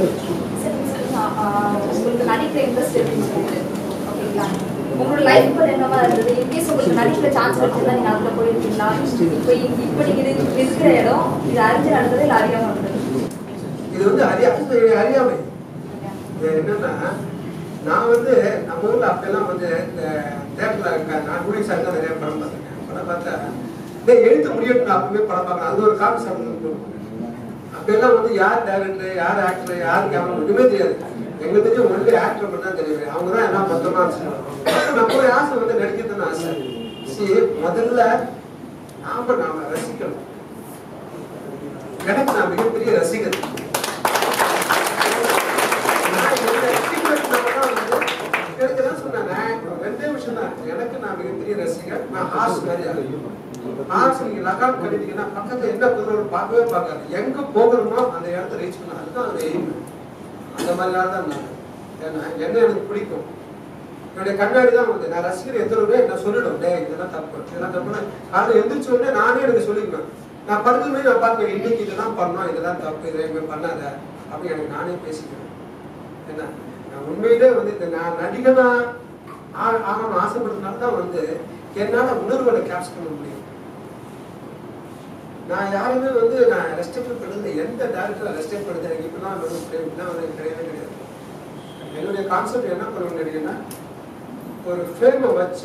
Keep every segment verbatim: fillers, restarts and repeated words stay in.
உங்களுக்கு நடிக்கிற இன்ட்ரெஸ்ட் எப்படின்னு சொல்லிட்டு ஓகேங்களா? உங்களோட லைஃப் இப்போ என்னவா இருந்தது? இன்கேஸ் உங்களுக்கு நடிக்கிற சான்ஸ் கிடைச்சிருந்தா நீங்கள் அதில் போயிருக்கீங்களா? இப்போ இப்போ நீங்கள் இது இருக்கிற இடம் இது அறிஞ்சு நடந்தது இல்லை அறியாமல் இருந்தது? இது வந்து அறியா அறியாமை. என்னன்னா நான் வந்து நம்ம ஊரில் அப்பெல்லாம் வந்து இந்த தேட்டரில் இருக்க நான் கூட சார் தான் நிறைய படம் பார்த்துருக்கேன். படம் பார்த்தா இந்த எழுத்து முடியட்டும் அப்பவே படம் பார்க்கலாம். அது ஒரு காப்பி சாப்பிட்டு அப்பெல்லாம் வந்து யார் டைரக்டர், யார் ஆக்டர், யார் கேமரா ஒன்றுமே தெரியாது. எங்களுக்கு தெரிஞ்ச ஒன்லி ஆக்டர் மட்டும் தான் தெரியும். அவங்க தான் என்ன மொத்தமாக ஆசை. நம்மளுடைய ஆசை வந்து நடிக்கிறதுன்னு ஆசை. சரி, முதல்ல நாம நாம ரசிக்கணும். எனக்கு நான் மிகப்பெரிய ரசிகர். எனக்கு தான் சொன்னேன், ரெண்டே விஷயம் தான். எனக்கு நான் மிகப்பெரிய ரசிகர். நான் ஹார்ஸ் மாதிரி அறியும். ஹார்ஸ் நீங்க லகான் கட்டிட்டீங்கன்னா பக்கத்துல என்ன பொருள் பார்க்கவே பார்க்காது. எங்க போகணுமோ அந்த இடத்த ரீச் பண்ண, அதுதான் அந்த எய்ம். அந்த மாதிரியாக தான் நான். ஏன்னா என்ன எனக்கு பிடிக்கும். என்னுடைய கண்ணாடி தான் வந்து நான் ரசிகர் எத்தனை நான் சொல்லிடும், டே இதெல்லாம் தப்பு, இதெல்லாம் தப்புன்னு காலையில் எந்திரிச்ச உடனே நானே எனக்கு சொல்லிக்குவேன். நான் படுத்துமே நான் பார்ப்பேன், இன்னைக்கு இதெல்லாம் பண்ணோம், இதெல்லாம் தப்பு, இதை எங்க பண்ணாத அப்படின்னு எனக்கு நானே பேசிக்கிறேன். ஏன்னா நான் உண்மையிலே வந்து இந்த நான் நடிகனா ஆகணும் ஆசைப்படுறதுனால தான் வந்து என்னால் உணர்வுகளை கேப்சர் பண்ண முடியும். நான் யாருமே வந்து நான் ரெஸ்பெக்ட் பண்ணுறது எந்த டேரக்டரை ரெஸ்பெக்ட் பண்ணுறது எனக்கு இப்படிலாம் இப்படிலாம் வந்து கிடையவே கிடையாது. என்னுடைய கான்செப்ட் என்ன பண்ணுவேன்னு கேட்டீங்கன்னா, ஒரு ஃப்ரேமை வச்சு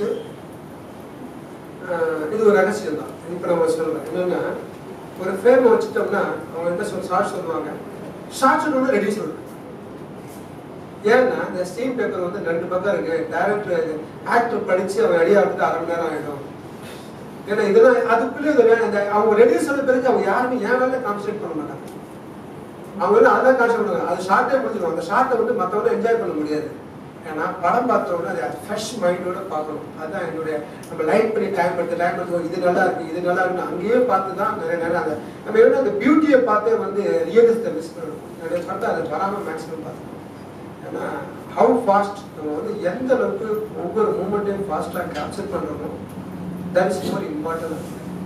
இது ஒரு ரகசியம் தான். இப்போ நம்ம சொல்கிறேன் என்னென்னா, ஒரு ஃப்ரேமை வச்சுட்டோம்னா அவங்க என்ன சொல் ஷார்ட் சொல்லுவாங்க, ஷார்ட் சொல்லணும்னா ரெடி சொல்லுவாங்க. ஏன்னா இந்த ஸ்டீம் பேப்பர் வந்து ரெண்டு பக்கம் இருக்கு. டைரக்டர் ஆக்டர் படிச்சு அவன் ரெடி ஆகுறது அரை மணி நேரம் ஆகிடும். ஏன்னா இதெல்லாம் அதுக்குள்ளே இந்த அவங்க ரெடி சொல்ல பிறகு அவங்க யாருமே ஏன் வேலை கான்சன்ட்ரேட் பண்ண மாட்டாங்க. அவங்க வந்து அதான் கான்சன்ட்ரேட் பண்ணுவாங்க. அது ஷார்ட்டே முடிச்சிடுவாங்க. அந்த ஷார்ட்டை வந்து மற்றவங்க என்ஜாய் பண்ண முடியாது. ஏன்னா படம் பார்த்தோம்னா அது ஃப்ரெஷ் மைண்டோட பார்க்கணும். அதுதான் என்னுடைய நம்ம லைட் பண்ணி டைம் எடுத்து டைம் எடுத்து இது நல்லா இருக்கு இது நல்லா இருக்குன்னு அங்கேயே பார்த்து தான் நிறைய நேரம் அந்த நம்ம எப்படி அந்த பியூட்டியை பார்த்தே வந்து ரியலிஸ்ட்டை மிஸ் பண்ணணும். நிறைய பார்த்தா அது வராமல் மேக்ஸிமம் பார்த்துக்கணும். ஏன்னா ஹவு ஃபாஸ்ட் நம்ம வந்து எந்த அளவுக்கு ஒவ்வொரு மூமெண்ட்டையும் ஃபாஸ்ட்டாக கேப்சர் பண்ணுறோமோ that is more important.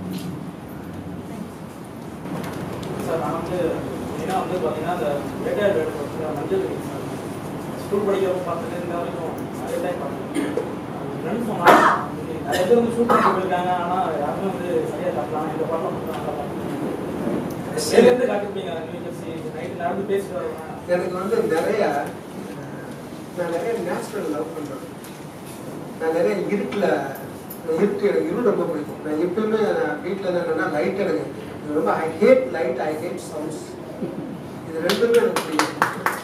Sir நான் வந்து ஏன்னா வந்து பார்த்தீங்கன்னா அந்த டேட்டா மஞ்சள் ஸ்கூல் படிக்கிறப்ப பார்த்துட்டு இருந்த வரைக்கும் நிறைய டைம் பார்த்தேன். ஃப்ரெண்ட்ஸ் சொன்னாங்க நிறைய பேர் வந்து ஷூட் பண்ணி போயிருக்காங்க, ஆனால் யாருமே வந்து சரியாக காட்டலாம். இந்த பாட்டில் மட்டும் நல்லா பார்த்துருக்கேன். சேர்ந்து காட்டிருப்பீங்க நைட்டு நடந்து பேசிட்டு வருவேன். எனக்கு வந்து நிறைய நான் நிறைய நேச்சுரல் லவ் பண்ணுறேன். நான் நிறைய இருட்டில் இருட்டு எனக்கு இருள் ரொம்ப பிடிக்கும். நான் எப்பயுமே வீட்டில் என்னன்னா லைட் எனக்கு ரொம்ப I hate light I hate sounds. இது ரெண்டுமே எனக்கு பிடிக்கும்.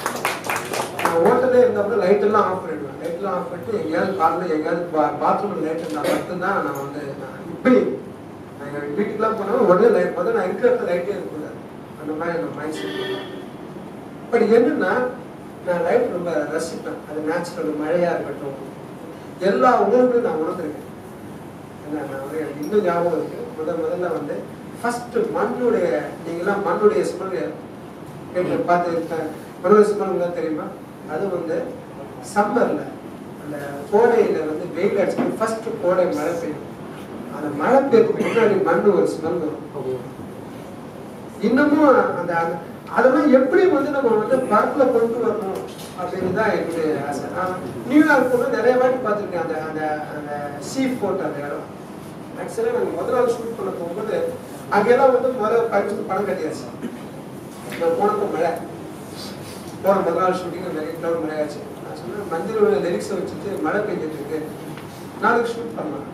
நான் ஓட்டலே இருந்தால் லைட்டெல்லாம் ஆஃப் பண்ணிடுவேன். லைட்டெல்லாம் ஆஃப் பண்ணிட்டு எங்கேயாவது காலையில் எங்கேயாவது பா பாத்ரூமில் லைட் இருந்தால் மட்டும்தான் நான் வந்து நான் இப்படி நான் எங்கள் வீட்டுக்கெலாம் போனாலும் உடனே லைட் பார்த்தா நான் இருக்கிற இடத்துல லைட்டே இருக்கக்கூடாது. அந்த மாதிரி எனக்கு மைண்ட் செட். பட் என்னன்னா நான் லைட் ரொம்ப ரசிப்பேன். அது நேச்சுரல் மழையாக இருக்கட்டும் எல்லா உணர்வுகளும் நான் உணர்ந்துருக்கேன். நான் வந்து எனக்கு இன்னும் ஞாபகம் இருக்கு. முதல் முதல்ல வந்து ஃபர்ஸ்ட் மண்ணுடைய நீங்களாம் மண்ணுடைய ஸ்மெல் கேட்டு பார்த்து மண்ணுடைய ஸ்மெல் தான் தெரியுமா? அது வந்து சம்மர்ல அந்த கோடையில வந்து வெயில் அடிச்சு ஃபர்ஸ்ட் கோடை மழை பெய்யும். அந்த மழை பெய்யறதுக்கு முன்னாடி மண்ணு ஒரு ஸ்மெல் வரும். இன்னமும் அந்த அதெல்லாம் எப்படி வந்து நம்ம வந்து படத்துல கொண்டு வரணும் அப்படின்னு தான் என்னுடைய ஆசை. நான் நியூயார்க் போது நிறைய வாட்டி பார்த்துருக்கேன். அந்த அந்த அந்த சீ ஃபோர்ட் அந்த இடம் ஆக்சுவலாக நாங்கள் முதல் நாள் ஷூட் பண்ண போகும்போது அங்கெல்லாம் வந்து முதல்ல பரிசு படம் கட்டியாச்சு. நான் போனப்போ மழை போன முதல் நாள் ஷூட்டிங் நிறைய கிளம்பு மழை ஆச்சு. நான் சொன்னேன் மஞ்சள் லிரிக்ஸை வச்சுட்டு மழை பெஞ்சிட்டு இருக்கு, நாளைக்கு ஷூட் பண்ணலாம்.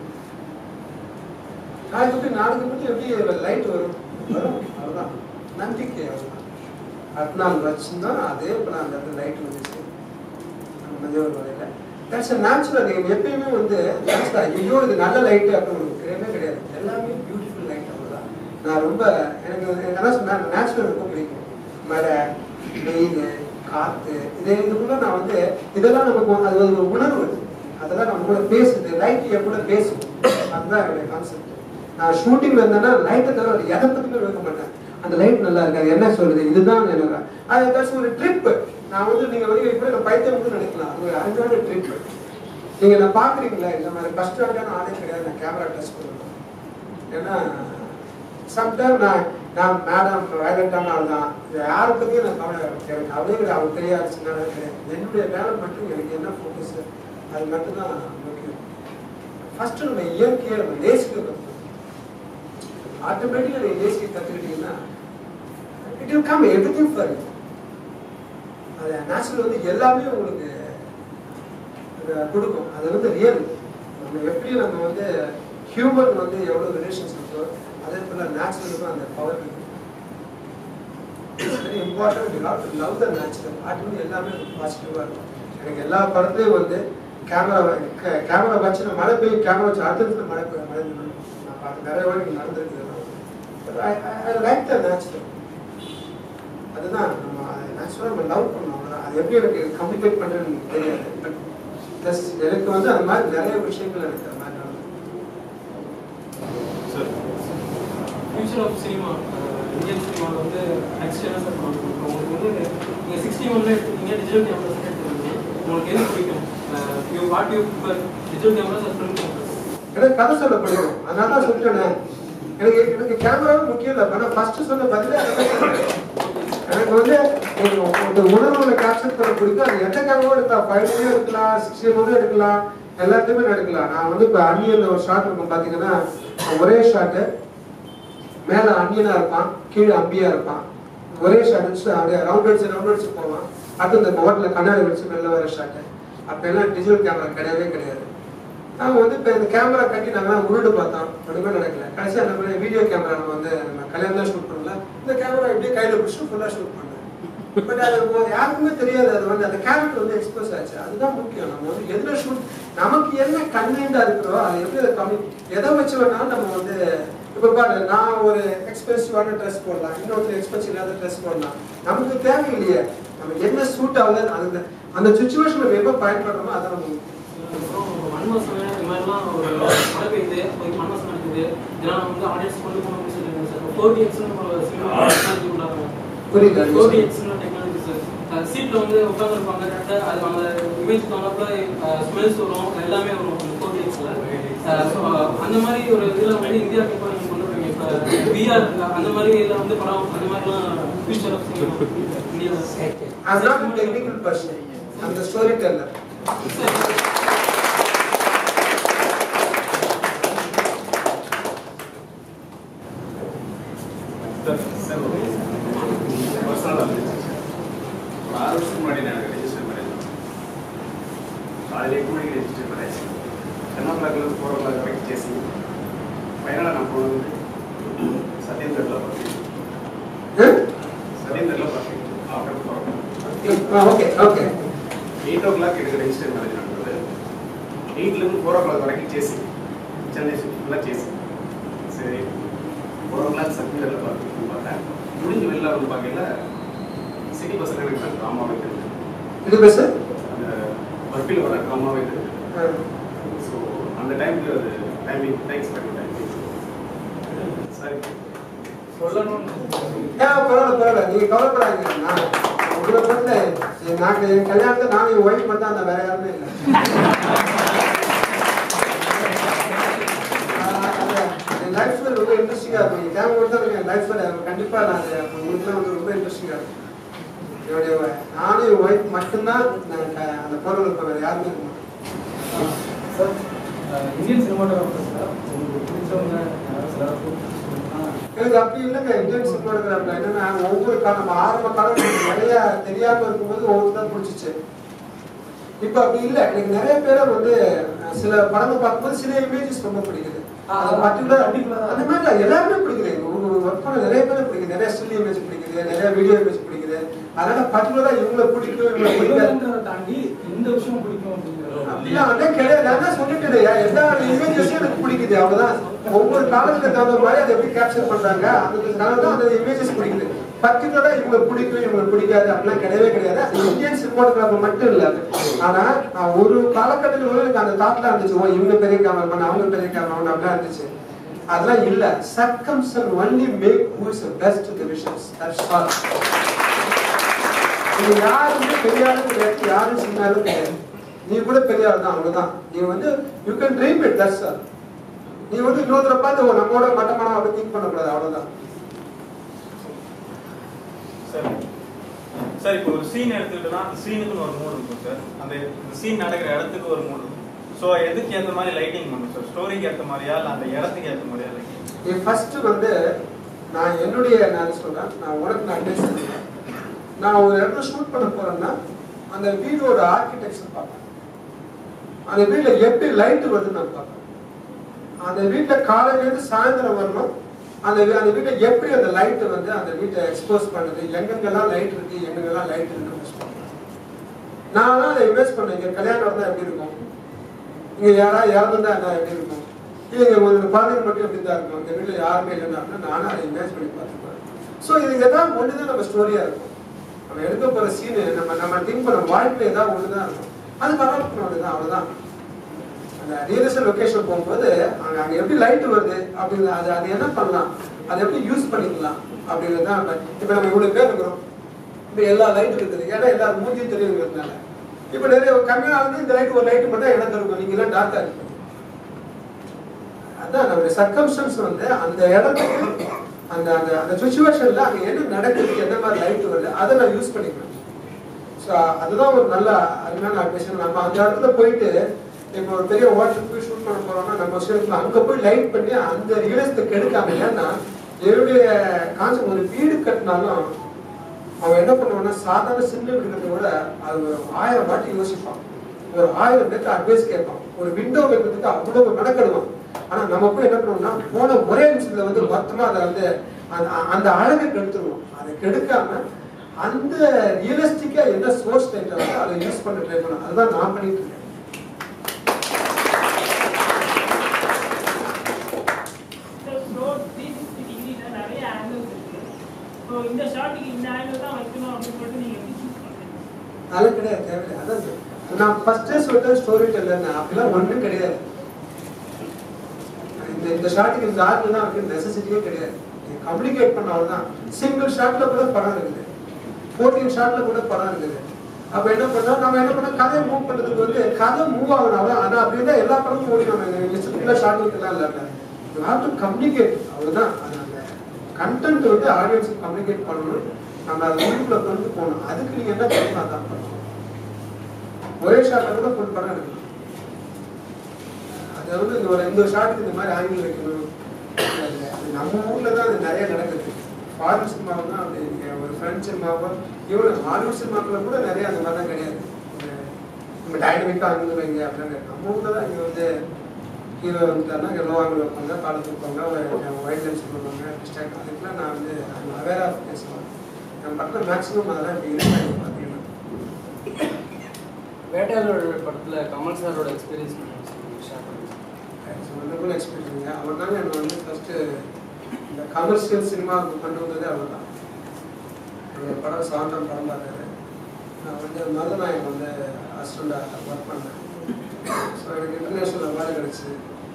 நாளைக்கு எப்படி நாளைக்கு மட்டும் எப்படி லைட் வரும் வரும் அவ்வளோதான் நம்பிக்கை. அவ்வளோதான் அடுத்த நாள் வச்சுருந்தோம். அதே போல் அந்த இடத்துல லைட் வந்துச்சு மஞ்சள் மலையில். That's a natural. நீங்கள் எப்பயுமே வந்து ஐயோ இது நல்ல லைட்டு அப்படின்னு கிடையவே கிடையாது. எல்லாமே பியூட்டிஃபுல் லைட். அவ்வளோதான். நான் ரொம்ப எனக்கு என்ன சொன்னேன் நேச்சுரல் ரொம்ப பிடிக்கும். மழை வெயில் காற்று இது இதுக்குள்ள நான் வந்து இதெல்லாம் நமக்கு அது ஒரு உணர்வு. அதெல்லாம் நம்ம கூட பேசுது. லைட் என் கூட பேசும். அதுதான் என்னுடைய கான்செப்ட். நான் ஷூட்டிங்ல இருந்தேன்னா லைட்டை தவிர எதை பற்றியுமே வைக்க மாட்டேன். அந்த லைட் நல்லா இருக்காது என்ன சொல்றது இதுதான் எனக்கு அது ஒரு ட்ரிப். நான் வந்து நீங்க வந்து இப்படி பைத்தியம் கூட நினைக்கலாம். அது ஒரு அழகான ட்ரிப். நீங்க நான் பாக்குறீங்களா இந்த மாதிரி கஷ்டமான ஆளே கிடையாது. நான் கேமரா டச் பண்ணுவேன். ஏன்னா சம்டைம் நான் நான் மேடம் வேலைட்டான ஆள் தான், யாரை பற்றியும் நான் கவலை எனக்கு அப்படிங்கிற அவங்க தெரியாது, சின்ன கிடையாது. என்னுடைய வேலை மட்டும் எனக்கு என்ன ஃபோக்கஸ் அது மட்டும்தான் முக்கியம். ஃபர்ஸ்ட் நம்ம இயற்கையை நம்ம நேசிக்க கற்றுக்கணும். ஆட்டோமேட்டிக்காக நீங்கள் நேசிக்க கற்றுக்கிட்டீங்கன்னா it will come everything for you. அது நேச்சுரல் வந்து எல்லாமே உங்களுக்கு கொடுக்கும். அது வந்து ரியல். நம்ம எப்படி நம்ம வந்து ஹியூமன் வந்து எவ்வளோ ரிலேஷன்ஸ் இருக்கோ அதே போல் நேச்சுரலுக்கும் அந்த பவர் இருக்கு. Very important. You have to love the natural. Automatic எல்லாமே பாசிட்டிவாக இருக்கும். எனக்கு எல்லா படத்துலையும் வந்து கேமரா கேமரா வச்சு நான் மழை பெய்யும் கேமரா வச்சு அடுத்த மழை பெய்ய மழை நான் பார்த்து நிறைய வாட்டி நடந்திருக்கு. Like the natural. அதுதான் நம்ம நேச்சுரலாக நம்ம லவ் பண்ணோம். அது எப்படி எனக்கு கம்யூனிகேட் பண்ணுறதுன்னு தெரியாது. பட் ப்ளஸ் எனக்கு வந்து அந்த மாதிரி நிறைய விஷயங்கள் எனக்கு அந்த மாதிரி நடந்தது. Sir future of cinema Indian சினிமாவில் வந்து நெக்ஸ்ட் என்ன சார் பண்ணுறோம்? உங்களுக்கு வந்து நீங்கள் சிக்ஸ்டி ஒன்ல எடுத்துக்கிட்டீங்க, டிஜிட்டல் கேமராஸ் எடுத்துக்கிட்டீங்க, உங்களுக்கு எது பிடிக்கும்? You what you prefer, digital cameras or film cameras? எனக்கு கதை சொல்ல பிடிக்கும். அதனால தான் சொல்லிட்டேனே, எனக்கு எனக்கு கேமராவும் முக்கியம் இல்லை. ஆனால் ஃபர்ஸ்ட் சொன்ன பதிலே எனக்கு வந்து ஒரு உணர்வுகளை கேப்சர் பண்ண பிடிக்கும். அது எந்த கேமராவும் எடுக்கலாம், ஃபைவ் மினியும் எடுக்கலாம், சிக்ஸ்டி மினியும் எடுக்கலாம், எல்லாத்தையுமே எடுக்கலாம். நான் வந்து இப்போ அன்னியன் ஒரு ஷாட் இருக்கும் பார்த்தீங்கன்னா, ஒரே ஷாட்டு மேலே அன்னியனாக இருப்பான், கீழே அம்பியாக இருப்பான். ஒரே ஷாட் வச்சு அப்படியே ரவுண்ட் அடிச்சு ரவுண்ட் அடிச்சு போவான். அடுத்து இந்த முகத்தில் கண்ணாடி வச்சு வெளில வர ஷாட்டு. அப்போ எல்லாம் டிஜிட்டல் கேமரா கிடையவே கிடையாது. நாங்கள் வந்து இப்போ இந்த கேமரா கட்டி நாங்கள் உருண்டு பார்த்தோம், ஒன்றுமே நடக்கல. கடைசியாக நம்ம வீடியோ கேமரா நம்ம வந்து நம்ம கல்யாணம் தான் ஷூட் பண்ணல, இந்த கேமரா எப்படியே கையில் பிடிச்சி ஃபுல்லாக ஷூட் பண்ணேன். பட் அது யாருக்குமே தெரியாது. அது வந்து அந்த கேரக்டர் வந்து எக்ஸ்போஸ் ஆச்சு. அதுதான் முக்கியம். நம்ம வந்து எதில் ஷூட் நமக்கு என்ன கன்வீனியண்டாக இருக்கிறோ அதை எப்படி அதை கம்மி எதை வச்சு வேணாலும் நம்ம வந்து இப்போ பாரு, நான் ஒரு எக்ஸ்பென்சிவான ட்ரெஸ் போடலாம், இன்னொருத்தர் எக்ஸ்பென்சிவ் இல்லாத ட்ரெஸ் போடலாம். நமக்கு தேவையில்லையே. நம்ம என்ன சூட் ஆகுது அந்த அந்த சுச்சுவேஷன் நம்ம எப்போ பயன்படுறோமோ அதை நம்ம மண்வாசனை இந்த மாதிரிலாம் ஒரு மழை பெய்யுது, மண்வாசனை இருக்குது, இதெல்லாம் வந்து ஆடியன்ஸ் கொண்டு போகணும்னு சொல்லியிருக்காங்க சார். ஃபோர் டி எக்ஸ்னு சினிமா டெக்னாலஜி உள்ளாங்க. புரியுது. ஃபோர் டி எக்ஸ்னு டெக்னாலஜி சார். சீட்டில் வந்து உட்காந்துருப்பாங்க, கரெக்டாக அது அந்த இமேஜ் தோணப்போ ஸ்மெல்ஸ் வரும், எல்லாமே வரும் அந்த ஃபோர் டி எக்ஸில். ஸோ அந்த மாதிரி ஒரு இதில் வந்து இந்தியாவுக்கு இப்போ நீங்கள் கொண்டு வருவீங்க. இப்போ விஆர் அந்த மாதிரி இதில் வந்து படம் அந்த மாதிரிலாம் ஃபியூச்சர் ஆஃப் சினிமா இந்தியா. அதுதான் டெக்னிக்கல் பர்சன், அந்த ஸ்டோரி டெல்லர். ஆறு வருஷம் முன்னாடி நான் ரெஜிஸ்டர் பண்ணியிருந்தேன். காலையிலே கூடி ரெஜிஸ்டர் பண்ணியாச்சு. டென் ஓ கிளாக்லேருந்து ஃபோர் ஓ கிளாக் வரைக்கும் చేసి ஃபைனலாக நான் போனது சத்யேந்திரல பார்த்தேன். சத்யேந்திரல பார்த்தேன் after four okay okay eight o'clock எனக்கு ரெஜிஸ்டர் மேரேஜ் நடந்தது. எயிட்லேருந்து ஃபோர் ஓ கிளாக் வரைக்கும் చేసి சென்னை ஃபுல்லாக చేసి சரி ஃபோர் ஓ கிளாக் சத்யேந்திரல பார்த்து பார்த்தேன். முடிஞ்சு வெளில வந்து பார்க்கல சிட்டி பஸ்ஸில் எனக்கு அந்த ட்ராமா வைக்கிறது இது பஸ் அந்த பர்பியில் வர ட்ராமா வைக்கிறது. ஸோ அந்த டைமுக்கு அது டைமிங் டைம்ஸ் பண்ணி டைமிங் சரி சொல்லணும்னு ஏன் பரவாயில்ல பரவாயில்ல நீங்கள் கவலைப்படாதீங்க. நான் உங்களை பற்றி நாங்கள் என் கல்யாணத்தை நான் என் ஒய்ஃப் மட்டும் அந்த வேற யாருமே இல்லை. என் லைஃப் ஸ்டைல் ரொம்ப இன்ட்ரெஸ்டிங்காக இருக்கும். நீங்கள் கேமரா கொடுத்தா என் லைஃப் ஸ்டைல் கண்டிப்பாக நான் உங்களுக்குலாம் வந்து ரொம்ப இன்ட்ரெஸ்டிங்காக இருக்கும். என்னுடைய நானும் என் ஒய்ஃப் மட்டும்தான் நான் அந்த பொருள் இருப்பேன், வேறு யாருமே இருக்க மாட்டேன். சார் இந்தியன் சினிமாட்டோகிராஃபர்ஸ் உங்களுக்கு பிடிச்சவங்க எனக்கு அப்படி இல்லைங்க. இந்தியன் சினிமாட்டோகிராஃபர் என்னன்னா ஒவ்வொரு காலம் நம்ம ஆரம்ப காலம் நிறைய தெரியாமல் இருக்கும்போது ஒவ்வொரு தான் பிடிச்சிச்சு. இப்போ அப்படி இல்லை. எனக்கு நிறைய பேரை வந்து சில படத்தை பார்க்கும்போது சில இமேஜஸ் ரொம்ப பிடிக்குது. பர்டிகுலர் அந்த மாதிரி எல்லாருமே பிடிக்குது. ஒர்க் பண்ண நிறைய பேர் பிடிக்குது. நிறைய ஸ்டில் இமேஜ் பிடிக்குது, நிறைய வீடியோ இமேஜ் பிடிக்குது. அதனால பர்டிகுலரா இவங்களை பிடிக்கும் இவங்களை பிடிக்காது தாண்டி இந்த விஷயம் பிடிக்கும் அப்படிலாம் வந்து கிடையாது. நான் தான் சொல்லிட்டு எல்லா இமேஜஸும் எனக்கு பிடிக்குது. அவ்வளவுதான். ஒவ்வொரு காலத்துக்கு தகுந்த மாதிரி அதை எப்படி கேப்சர் பண்றாங்க அதுக்காக தான் அந்த இமேஜஸ் பிடிக்குது. பர்டிகுலரா இவங்க பிடிக்கும் இவங்க பிடிக்காது அப்படிலாம் கிடையவே கிடையாது. இந்தியன் சினிமாட்டோகிராஃபர் மட்டும் இல்லை. ஆனா நான் ஒரு காலகட்டத்தில் எனக்கு அந்த தாட்லாம் இருந்துச்சு, ஓ இவங்க பெரிய கேமரா பண்ண அவங்க பெரிய கேமரா பண்ண அப்படிலாம் இருந்துச்சு. அதெல்லாம் இல்ல. Circumstance only make who is the best divisions. That's all. நீ யாருமே பெரிய ஆளு கிடையாது, யாரும் சின்ன ஆளு கிடையாது. நீ கூட பெரிய ஆள் தான், அவ்வளவுதான். நீ வந்து you can dream it. That's all. நீ வந்து இன்னொருத்தரை பார்த்து நம்மளோட மட்டமான அப்படி திங்க் பண்ணக்கூடாது, அவ்வளவுதான். சார் சார் இப்போ ஒரு சீன் எடுத்துக்கிட்டோம்னா அந்த சீனுக்குன்னு ஒரு மூடு இருக்கும் சார். அந்த சீன் நடக்கிற இடத்துக்கு ஒரு மூடு இருக்கும். ஸோ எதுக்கு ஏற்ற மாதிரி லைட்டிங் பண்ணும் சார்? ஸ்டோரிக்கு ஏற்ற மாதிரியா இல்லை அந்த இடத்துக்கு ஏற்ற மாதிரியா லைட்டிங்? ஃபர்ஸ்ட் வந்து நான் என்னுடைய நான் சொல்றேன், நான் உனக்கு நான் அட்வைஸ் சொல்றேன். நான் ஒரு இடத்துல ஷூட் பண்ண போறேன்னா அந்த வீடோட ஆர்கிடெக்சர் பார்ப்பேன். அந்த வீட்டில் எப்படி லைட்டு வருதுன்னு நான் பார்ப்பேன். அந்த வீட்டில் காலையிலேருந்து சாயந்தரம் வரணும். அந்த அந்த வீட்டை எப்படி அந்த லைட்டு வந்து அந்த வீட்டை எக்ஸ்போஸ் பண்ணுது, எங்கெங்கெல்லாம் லைட் இருக்கு, எங்கெங்கெல்லாம் லைட் இருக்குன்னு நான் தான் அதை இன்வெஸ்ட் பண்ணேன். இங்கே கல்யாணம் இருந்தால் எப்படி இருக்கும், இங்கே யாராவது இறந்துருந்தா என்ன எப்படி இருக்கும், இல்லை இங்கே ஒரு குழந்தைங்க மட்டும் எப்படி தான் இருக்கும், இந்த வீட்டில் யாருமே இல்லைன்னா நானும் அதை இன்வெஸ்ட் பண்ணி பார்த்துப்பேன். ஸோ இது எதாவது ஒன்று தான் நம்ம ஸ்டோரியாக இருக்கும். நம்ம எடுக்க போகிற சீனு நம்ம நம்ம திங்க் பண்ண வாழ்க்கையில் ஏதாவது ஒன்று தான் இருக்கும். அது பரவாயில்ல ஒன்று தான், அவ்வளோதான். அந்த ரியலிஸ்ட் லொகேஷன் போகும்போது அங்கே அங்கே எப்படி லைட் வருது அப்படிங்கிறது, அது அது என்ன பண்ணலாம், அதை எப்படி யூஸ் பண்ணிக்கலாம் அப்படிங்கிறது தான். இப்போ நம்ம இவ்வளோ பேர் இருக்கிறோம், இப்போ எல்லா லைட்டும் இருக்குது, ஏன்னா எல்லாரும் மூஞ்சியும் தெரியுங்கிறதுனால. இப்போ நிறைய கம்மியாக வந்து இந்த லைட் ஒரு லைட்டு மட்டும் எனக்கு இருக்கும், நீங்களாம் டார்க்காக இருக்கு. அதான் நம்மளுடைய சர்க்கம்ஸ்டன்ஸ் வந்து அந்த இடத்துக்கு அந்த அந்த அந்த சுச்சுவேஷனில் அங்கே என்ன நடக்குது, என்ன மாதிரி லைட் வருது, அதை நான் யூஸ் பண்ணிக்கிறேன். ஸோ அதுதான் ஒரு நல்ல அருமையான அட்வைஸ். நம்ம அந்த இடத்துல போயிட்டு இப்போ ஒரு பெரிய ஹோட்டலுக்கு போய் ஷூட் பண்ண போறோம்னா நம்ம விஷயத்துல அங்கே போய் லைட் பண்ணி அந்த ரியலிஸ்டை கெடுக்காம, ஏன்னா என்னுடைய கான்செப்ட் ஒரு வீடு கட்டினாலும் அவன் என்ன பண்ணுவான்னா சாதாரண சிங்கிள் இருக்கிறத விட அது ஒரு ஆயிரம் வாட்டி யோசிப்பான், ஒரு ஆயிரம் பேருக்கு அட்வைஸ் கேட்பான், ஒரு விண்டோ வைக்கிறதுக்கு அவ்வளவு மெனக்கெடுவான். ஆனா நம்ம போய் என்ன பண்ணுவோம்னா போன ஒரே நிமிஷத்துல வந்து மொத்தமா அதை வந்து அந்த அழகை கெடுத்துருவோம். அதை கெடுக்காம அந்த ரியலிஸ்டிக்கா என்ன சோர்ஸ் லைட் வந்து அதை யூஸ் பண்ண ட்ரை பண்ண, அதுதான் நான் பண்ணிட்டு இருக்கேன். அது கிடையாது, தேவையில்லை. அதான் நான் ஃபர்ஸ்டே சொல்லிட்டேன், ஸ்டோரி டெல்லர் அப்படிலாம் ஒன்றும் கிடையாது. இந்த இந்த ஷாட்டுக்கு இந்த ஆர்ட்ல தான் நெசசிட்டியே கிடையாது. கம்யூனிகேட் பண்ண அவ்வளோதான். சிங்கிள் ஷாட்ல கூட படம் இருக்குது, ஃபோர்டீன் ஷாட்ல கூட படம் இருக்குது. அப்போ என்ன பண்ணோம், நம்ம என்ன பண்ணோம், கதையை மூவ் பண்ணுறதுக்கு வந்து கதை மூவ் ஆகணும் அவ்வளோ. ஆனால் அப்படி தான் எல்லா படமும் ஓடி நம்ம லிஸ்ட்டுக்குள்ள ஷார்ட் இருக்கலாம் இல்லை, யூ ஹேவ் டு கம்யூனிகேட், அவ்வளோதான். அது அந்த கண்டென்ட் வந்து ஆடியன்ஸுக்கு கம்யூனிகேட் பண்ணணும், நம்ம அதை வீட்டுக்குள்ள கொண்டு போகணும். அதுக்கு நீங்கள் என்ன பண்ணணும், அதான் பண்ணணும். ஒரே ஷாட்டில் கூட ஃபுல் படம் எடுக்கணும். அது வந்து இந்த ஒரு இந்த ஷாட்டுக்கு இந்த மாதிரி ஆங்கிள் வைக்கணும். அது நம்ம ஊரில் தான் அது நிறைய நடக்குது. ஃபாரின் சினிமாவும் அப்படி இருக்கு, ஒரு ஃப்ரெண்ட் சினிமாவும் இவன் ஹாலிவுட் சினிமாக்கள் கூட நிறைய அந்த மாதிரிலாம் கிடையாது. நம்ம டைனமிக்காக ஆங்கிள் வைங்க அப்படின்னு. நம்ம ஊரில் தான் இங்கே வந்து ஹீரோ வந்துட்டாருன்னா எல்லோ ஆங்கிள் வைப்பாங்க, காலத்து வைப்பாங்க, ஒயிட் லென்ஸ் பண்ணுவாங்க, டிஸ்டாக்ட். அதுக்கெல்லாம் நான் வந்து அவேர் ஆஃப் பேசுவேன். நம்ம படத்தில் மேக்ஸிமம் அதெல்லாம் இப்படி இருக்கு பார்த்தீங்கன்னா. வேட்டையாளர் படத்தில் கமல் சாரோட எக்ஸ்பீரியன்ஸ் ஒண்டர்ஃபுல் எக்ஸ்பீரியன்ஸுங்க. அவர் தாங்க எனக்கு வந்து ஃபஸ்ட்டு இந்த கமர்ஷியல் சினிமாவுக்கு கொண்டு வந்ததே அவர் தான். என்னோடய படம் சாந்தம் படம் பார்த்தாரு. நான் வந்து மருதநாயகம் வந்து அசிஸ்டண்டாக ஒர்க் பண்ணேன். ஸோ எனக்கு இன்டர்நேஷ்னல் அவார்டு கிடச்சி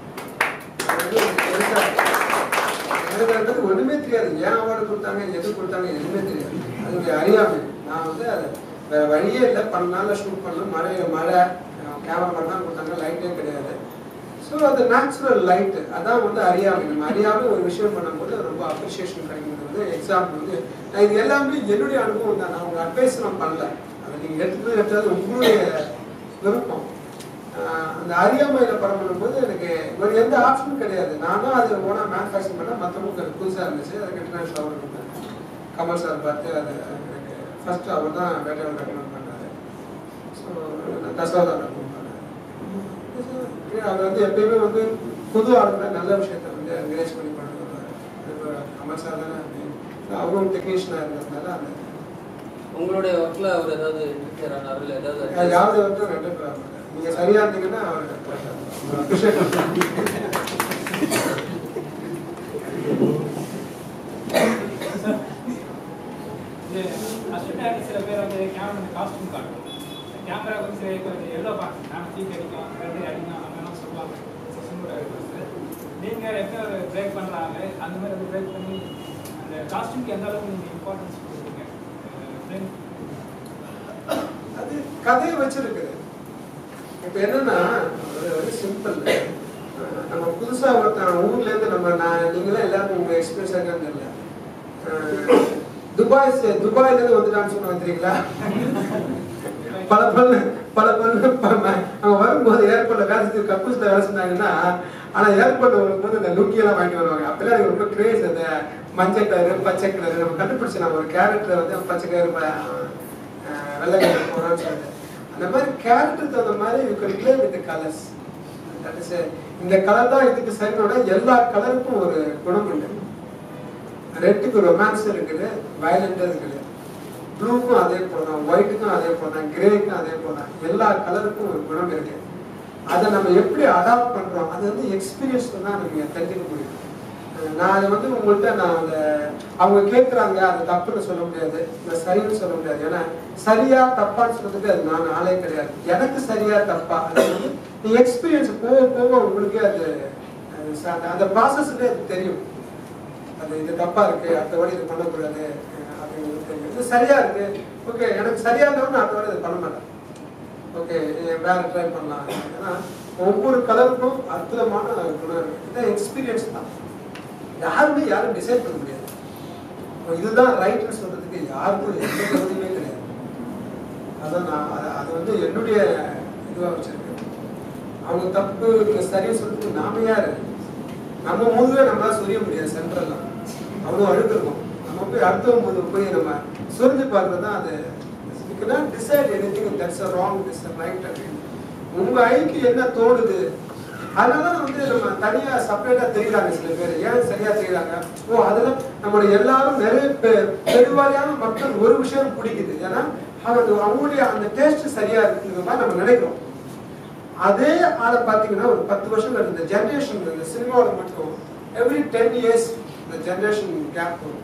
எனக்கு ஒன்றுமே தெரியாது. ஏன் அவார்டு கொடுத்தாங்க, எது கொடுத்தாங்க, எதுவுமே தெரியாது. அது அறியாமை. நான் வந்து அதை வேறு வழியே இல்லை, பண்ணனால ஷூட் பண்ணணும். மழையில் மழை கேமரா பண்ண தான் கொடுத்தாங்க, லைட்டே கிடையாது. ஸோ அது நேச்சுரல் லைட்டு, அதான் வந்து அறியாமை. நம்ம அறியாமல் ஒரு விஷயம் பண்ணும்போது ரொம்ப அப்ரிஷியேஷன் கிடைக்கிறது வந்து எக்ஸாம்பிள் வந்து நான் இது எல்லாமே என்னுடைய அனுபவம் தான். நான் உங்கள் அட்வைஸ் நான் பண்ணல, அதை நீங்கள் எடுத்துகிட்டு எடுத்தாது உங்களுடைய விருப்பம். அந்த அறியாமையில் படம் பண்ணும்போது எனக்கு ஒரு எந்த ஆப்ஷனும் கிடையாது. நான் தான் அது ஓனாக மேனுஃபேக்சர் பண்ணேன். மற்றவங்களுக்கு அது புதுசாக இருந்துச்சு. அதுக்கு இன்டர்நேஷனல் அவார்டு கொடுத்தேன். கமல் சார் பார்த்து அது எனக்கு ஃபர்ஸ்ட் அவர் தான் வேட்டையாளர் ரெக்கமெண்ட் பண்ணார். ஸோ தசோதா ரெக்கமெண்ட் பண்ணார். அவர் வந்து எப்பயுமே வந்து புது ஆளுங்க நல்ல விஷயத்த வந்து என்கரேஜ் பண்ணி கொண்டு வருவார். கமல் சார் தானே அவரும் டெக்னீஷியனாக இருந்ததுனால அந்த உங்களுடைய ஒர்க்கில் அவர் ஏதாவது இன்டர்ஃபியர் ஆனார் இல்லை ஏதாவது யாவது ஒர்க்கும் இன்டர்ஃபியர் ஆக மாட்டார். நீங்கள் சரியாக இருந்தீங்கன்னா அவர் அப்ரிஷியேட் சில பேர் வந்து கேமரா காஸ்டியூம் காட்டும், கேமரா வந்து சில கொஞ்சம் எவ்வளோ பார்த்து நான் தீ அடிக்கும் ரெண்டு அடிக்கும் அப்படின்னா சொல்லுவாங்க. நீங்கள் எப்போ ஒரு பிரேக் பண்ணுறாங்க அந்த மாதிரி ஒரு பிரேக் பண்ணி அந்த காஸ்டியூம்க்கு எந்த அளவுக்கு நீங்கள் இம்பார்ட்டன்ஸ் கொடுக்குறீங்க? அது கதையை வச்சிருக்குது. இப்போ என்னன்னா வெரி சிம்பிள். நம்ம புதுசாக ஒருத்தன் ஊர்லேருந்து நம்ம நான் நீங்களாம் எல்லாருக்கும் உங்கள் எக்ஸ்பீரியன்ஸ் இருக்கான்னு தெரியல. துபாய் துபாயிலேருந்து வந்துட்டான்னு சொன்னாங்க தெரியுங்களா? பல பல்லு பல பல்லு அவங்க வரும்போது ஏர்போர்ட்ல வேலை செஞ்சு கப்பூஸ்ல வேலை செஞ்சாங்கன்னா, ஆனா ஏர்போர்ட்ல வரும்போது இந்த லுக்கியெல்லாம் வாங்கிட்டு வருவாங்க. அப்பெல்லாம் எனக்கு ரொம்ப கிரேஸ். அந்த மஞ்சள் கலரு பச்சை கலரு நம்ம கண்டுபிடிச்சு நம்ம ஒரு கேரக்டர் வந்து பச்சை கலர் வெள்ளை கலர் போறோம்னு சொல்லிட்டு அந்த மாதிரி கேரக்டர் தகுந்த மாதிரி you can play with colours. That is இந்த கலர் தான் இதுக்கு சரினோட எல்லா கலருக்கும் ஒரு குணம் உண்டு. ரெட்டுக்கு ரொமான்ஸ் இருக்குது, வயலண்டா இருக்குது. ப்ளூக்கும் அதே போலதான், ஒயிட்டுக்கும் அதே போலதான், கிரேக்கும் அதே போலதான். எல்லா கலருக்கும் ஒரு குணம் இருக்கு. அதை நம்ம எப்படி அடாப்ட் பண்றோம் அது வந்து எக்ஸ்பீரியன்ஸ் தான் நம்ம தெரிஞ்சுக்க முடியும். நான் அதை வந்து உங்கள்கிட்ட நான் அந்த அவங்க கேட்குறாங்க அது தப்புன்னு சொல்ல முடியாது, நான் சரின்னு சொல்ல முடியாது. ஏன்னா சரியா தப்பான்னு சொல்றதுக்கு அது நான் ஆளே கிடையாது. எனக்கு சரியா தப்பா அது வந்து நீ எக்ஸ்பீரியன்ஸ் போக போக உங்களுக்கே அது அந்த ப்ராசஸ்லேயே அது தெரியும். அது இது தப்பா இருக்கு, அடுத்த வாடி இது பண்ணக்கூடாது அப்படிங்கிறது தெரியும். இது சரியா இருக்கு, ஓகே எனக்கு சரியா இருந்தாலும் நான் அடுத்த வாடி இதை பண்ண மாட்டேன், ஓகே வேற ட்ரை பண்ணலாம். ஏன்னா ஒவ்வொரு கலருக்கும் அற்புதமான குணம் இருக்கு. இதான் எக்ஸ்பீரியன்ஸ் தான். யாருமே யாரும் டிசைட் பண்ண முடியாது. இதுதான் ரைட்னு சொல்றதுக்கு யாருக்கும் எந்த உதவியுமே கிடையாது. அதான் நான் அது வந்து என்னுடைய இதுவாக வச்சிருக்கேன். அவங்க தப்பு சரின்னு சொல்றதுக்கு நாம யாரு? நம்ம முதுவே நம்மளால சொல்ல முடியாது. சென்ட்ரல்லாம் அவ்வளோ அழுக்கு இருக்கும். நம்ம போய் அடுத்தவங்க முது போய் நம்ம சொரிஞ்சு பார்க்கறது தான் அது. Decide anything that's a wrong, this is right அப்படின்னு உங்க ஐக்கு என்ன தோணுது அதனால வந்து நம்ம தனியா செப்பரேட்டா தெரியுறாங்க. சில பேர் ஏன் சரியா தெரியுறாங்க? ஓ அதுல நம்மளுடைய எல்லாரும் நிறைய பெருவாரியான மக்கள் ஒரு விஷயம் பிடிக்குது, ஏன்னா அவங்க அவங்களுடைய அந்த டேஸ்ட் சரியா இருக்குங்கிற மாதிரி நம்ம நினைக்கிறோம். அதே ஆளை பார்த்தீங்கன்னா ஒரு பத்து வருஷம் இந்த ஜென்ரேஷன் இந்த சினிமாவில் மட்டும் எவ்ரி டென் இயர்ஸ் இந்த ஜென்ரேஷன் கேப் வரும்.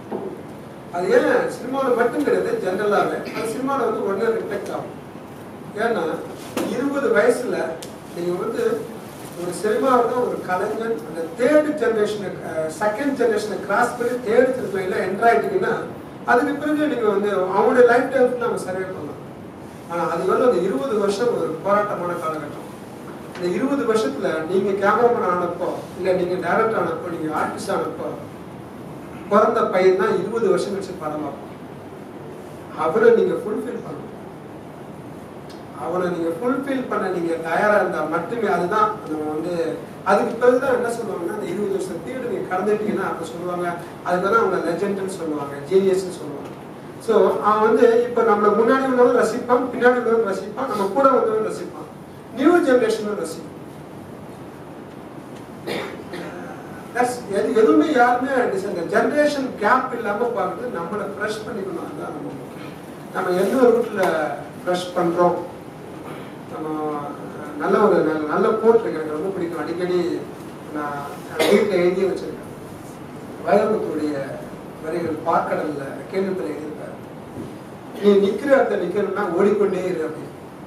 அது ஏன் சினிமாவில் மட்டும் கிடையாது, ஜென்ரலாகவே அது சினிமாவில் வந்து உடனே ரிஃப்ளெக்ட் ஆகும். ஏன்னா இருபது வயசுல நீங்க வந்து ஒரு சினிமாவில் ஒரு கலைஞன் அந்த தேர்டு ஜென்ரேஷனை செகண்ட் ஜென்ரேஷனை கிராஸ் பண்ணி தேர்டு ஜென்ரேஷன்ல என்டர் ஆயிட்டீங்கன்னா அதுக்கு பிறகு நீங்க வந்து அவங்களுடைய லைஃப் டைம் நம்ம சர்வே பண்ணலாம். ஆனா அது வந்து அந்த இருபது வருஷம் ஒரு போராட்டமான காலகட்டம். இந்த இருபது வருஷத்துல நீங்க கேமராமேன் ஆனப்போ இல்ல நீங்க டைரக்டர் ஆனப்போ நீங்க ஆர்டிஸ்ட் ஆனப்போ பிறந்த பையன் தான் இருபது வருஷம் கழிச்சு படம் பார்ப்போம். அவரை நீங்க ஃபுல்ஃபில் பண்ணணும். அவனை நீங்க ஃபுல்ஃபில் பண்ண நீங்க தயாரா இருந்தா மட்டுமே அதுதான் நம்ம வந்து அதுக்கு பிறகுதான் என்ன சொல்லுவாங்கன்னா அந்த இருபது வருஷம் பீரியட் நீங்க கடந்துட்டீங்கன்னா அப்ப சொல்லுவாங்க அதுக்கு தான் அவங்க லெஜெண்ட்னு சொல்லுவாங்க, ஜீனியஸ்ன்னு சொல்லுவாங்க. ஸோ அவன் வந்து இப்போ நம்மளை முன்னாடி உள்ளவங்க ரசிப்பான், பின்னாடி உள்ளவங்க ரசிப்பான், நம்ம கூட வந்தவங்க ரசிப்பான், நியூ ஜென்ரேஷனும் ரசிப்பான். எதுவுமே யாருமே இந்த ஜென்ரேஷன் கேப் இல்லாம பார்க்குறது நம்மளை ஃப்ரெஷ் பண்ணிக்கணும். அதுதான் நம்ம முக்கியம். நம்ம எந்த ரூட்ல ஃப்ரெஷ் பண்றோம். நம்ம நல்ல ஒரு நல்ல கோட் இருக்கு, எனக்கு ரொம்ப பிடிக்கும். அடிக்கடி நான் வீட்டில் எழுதி வச்சிருக்கேன். வைரமுத்துடைய வரிகள் பார்க்கடல்ல கேள்விப்பட எழுதியிருப்பாரு. நீ நிக்கிற இடத்துல நிக்கணும்னா ஓடிக்கொண்டே இரு அப்படின்னு.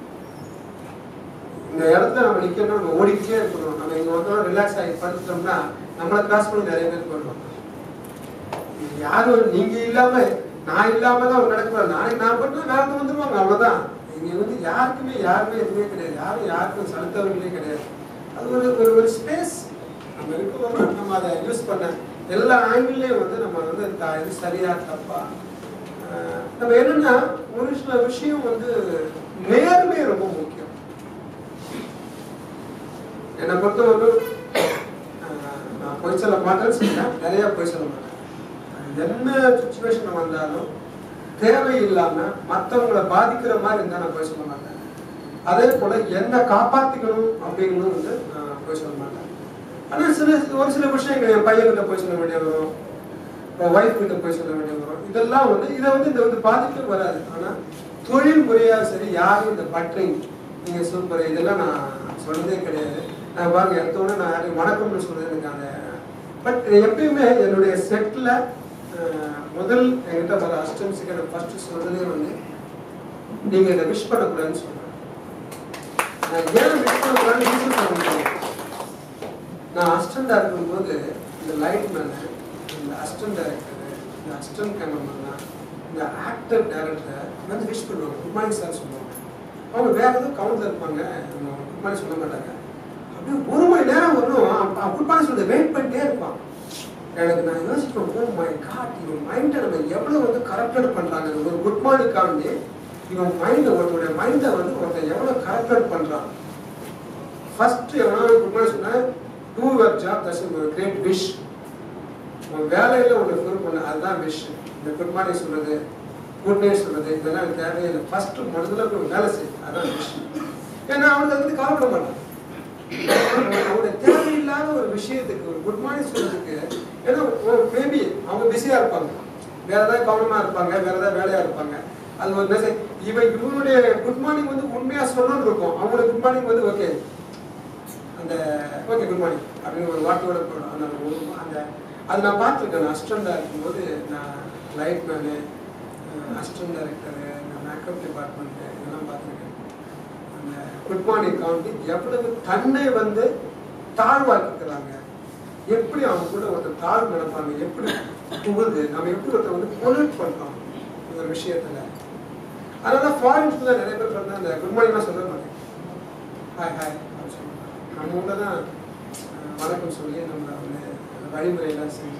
இந்த இடத்துல நம்ம நிக்கணும்னா நம்ம ஓடிக்கிட்டே இருக்கணும். நம்ம இங்க வந்து ரிலாக்ஸ் ஆகி படுத்துட்டோம்னா நம்மளை கிராஸ் பண்ணி நிறைய பேர் போயிடுவாங்க. யாரும் நீங்க இல்லாம நான் இல்லாம தான் நடக்கூடாது. நாளைக்கு நான் பண்ணா வேற வந்துருவாங்க, அவ்வளவுதான். இங்க வந்து யாருக்குமே யாருமே எதுவுமே கிடையாது, யாரும் யாருக்கும் செலுத்தவர்களே கிடையாது. அது ஒரு ஒரு ஸ்பேஸ் நம்ம இருக்கோம்னா நம்ம அதை யூஸ் பண்ண எல்லா ஆங்கிள்லயும் வந்து நம்ம வந்து இது சரியா தப்பா நம்ம என்னன்னா ஒரு சில விஷயம் வந்து நேர்மை ரொம்ப முக்கியம். என்னை பொறுத்தவரை நான் பொய் சொல்ல மாட்டேன்னு சொன்னேன், நிறைய பொய் சொல்ல மாட்டேன். என்ன சுச்சுவேஷன் வந்தாலும் தேவையில்லாம மற்றவங்களை பாதிக்கிற மாதிரி இருந்தா நான் பொய் சொல்ல மாட்டேன். அதே போல என்ன காப்பாத்திக்கணும் அப்படின்னு வந்து நான் பொய் சொல்ல மாட்டேன். ஆனா சில ஒரு சில விஷயங்கள் என் பையன்கிட்ட போய் சொல்ல வேண்டிய வரும், ஒய்ஃப் கிட்ட போய் சொல்ல வேண்டிய வரும். இதெல்லாம் வந்து இதை வந்து இந்த வந்து பாதிக்க வராது. ஆனா தொழில் முறையா சரி யாரும் இந்த பட்ரிங் நீங்க சூப்பர் இதெல்லாம் நான் சொன்னதே கிடையாது. நான் பாருங்க எடுத்தோட நான் யாரையும் வணக்கம்னு சொல்றது எனக்கு அந்த பட் எப்பயுமே என்னுடைய செட்ல முதல் என்கிட்ட வர அசிஸ்டன்ஸுக்கு எனக்கு ஃபர்ஸ்ட் சொல்றதே வந்து நீங்க இதை விஷ் பண்ணக்கூடாதுன்னு சொல்றேன். நான் ஏன் விஷ் பண்ணக்கூடாதுன்னு ரீசன் பண்ண முடியும். நான் அசிஸ்டண்டா இருக்கும்போது இந்த லைட் மேன், இந்த அசிஸ்டன்ட் டைரக்டர், இந்த அசிஸ்டன்ட் கேமராமேன், இந்த ஆக்டர் டைரக்டர் வந்து விஷ் பண்ணுவாங்க, குட் மார்னிங் சார் சொல்லுவாங்க. அவங்க வேற எதுவும் கவுண்ட்ல இருப்பாங்க, குட் மார்னிங் சொல்ல மாட்டாங்க. அப்படியே ஒரு மணி நேரம் வரணும் குட் மார்னிங் சொல்ல வெயிட் பண்ணிட்டே இருப்பான். எனக்கு நான் யோசிப்பேன், ஓ மை காட், இவன் மைண்டை நம்ம எவ்வளோ வந்து கரப்டட் பண்ணுறாங்க. ஒரு குட் மார்னிங்காண்டி இவன் மைண்டை ஒருத்தருடைய மைண்டை வந்து ஒருத்தன் எவ்வளோ கரப்டட் பண்ணுறான். ஃபர்ஸ்ட் எவனாவது குட் மார்னிங் சொன்னால் do your job, that's great wish. உன் வேலையில் ஒன்று ஃபுல் பண்ண, அதுதான் விஷ். இந்த குட் மார்னிங் சொல்கிறது, குட் நைட் சொல்கிறது, இதெல்லாம் எனக்கு தேவையில்லை. ஃபர்ஸ்ட் முதல்ல போய் வேலை செய்யும், அதுதான் விஷ். ஏன்னா அவனுக்கு அது வந்து கவலைப்பட மாட்டான். அவனுடைய தேவையில்லாத ஒரு விஷயத்துக்கு ஒரு குட் மார்னிங் சொல்றதுக்கு, ஏன்னா மேபி அவங்க பிஸியாக இருப்பாங்க, வேற ஏதாவது கவனமாக இருப்பாங்க, வேற ஏதாவது வேலையாக இருப்பாங்க. அது ஒரு மெசேஜ். இவன் இவனுடைய குட் மார்னிங் வந்து உண்மையாக சொல்லணும்னு இருக்கும். அவங்களுடைய குட் மார்னிங் வந்து ஓகே, அந்த ஓகே குட் மார்னிங் அப்படின்னு ஒரு வார்த்தையோட போடும். அந்த அந்த அது நான் பார்த்துருக்கேன். நான் அசிஸ்டண்டாக இருக்கும்போது, நான் லைட் மேனு, அசிஸ்டன்ட் டைரக்டரு, இந்த மேக்கப் டிபார்ட்மெண்ட்டு இதெல்லாம் பார்த்துருக்கேன். அந்த குட் மார்னிங் கவுண்டி எவ்வளவு தன்னை வந்து தாழ்வாக்கிக்கிறாங்க, எப்படி அவங்க கூட ஒருத்தர் தாழ்வு நடப்பாங்க, எப்படி புகுது, நம்ம எப்படி ஒருத்தர் வந்து பொல்யூட் பண்ணுறோம் ஒரு விஷயத்துல. அதனால ஃபாரின்ஸ்ல நிறைய பேர் சொன்னா அந்த குட் மார்னிங்லாம் சொல்ல மாட்டேன், ஹாய் ஹாய் அப்படின்னு சொல்லுவாங்க. நம்ம ஊரில் தான் வணக்கம் சொல்லி நம்ம வந்து வழிமுறையெல்லாம் செஞ்சு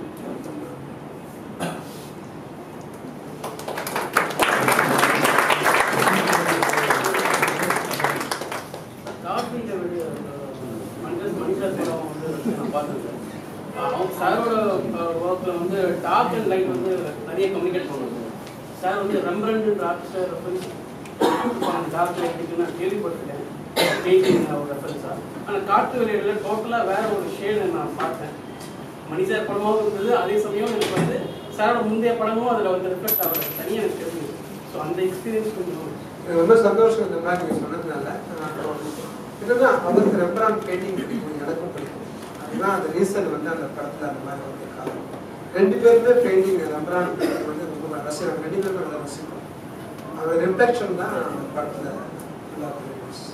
சாரோட ஒர்க்கில் வந்து டார்க் அண்ட் லைட் வந்து நிறைய கம்யூனிகேட் பண்ணுவாங்க. சார் வந்து ரெம்பரண்ட் ஆர்டிஸ்டாக ரெஃபரன்ஸ் டார்க் லைட் இருக்குன்னு நான் கேள்விப்பட்டிருக்கேன், பெயிண்டிங் ஒரு ரெஃபரன்ஸாக. ஆனால் காட்டு வெளியில் டோட்டலாக வேற ஒரு ஷேடு நான் பார்த்தேன். மணி சார் படமாகவும் இருந்தது, அதே சமயம் எனக்கு வந்து சாரோட முந்தைய படமும் அதில் வந்து ரிஃப்ளெக்ட் ஆகிறது தனியாக எனக்கு தெரிஞ்சது. ஸோ அந்த எக்ஸ்பீரியன்ஸ் கொஞ்சம் ரொம்ப சந்தோஷம். இந்த மாதிரி நீங்கள் சொன்னதுனால என்னன்னா அவருக்கு ரெம்பராண்ட் பெயிண்டிங் பிடிக்கும், எனக்கும் பிடிக்கும். அதுதான் அந்த ரீசன் வந்து அந்த படத்தில் அந்த மாதிரி வந்து காரணம். ரெண்டு பேருமே பெயிண்டிங் ரெம்பராண்ட் பெயிண்டிங் வந்து ரொம்ப ரசிக்கிறோம், ரெண்டு பேருமே நல்லா ரசிக்கிறோம். அந்த ரிஃப்ளெக்ஷன் தான் அந்த படத்தில் நல்லா தெரியும்.